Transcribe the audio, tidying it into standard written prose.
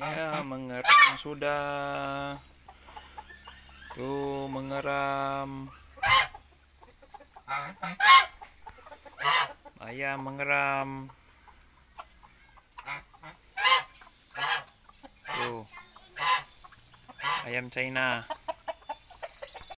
Ya, mengeram sudah. Tuh, mengeram. Ayam mengeram. Tuh. Ayam China.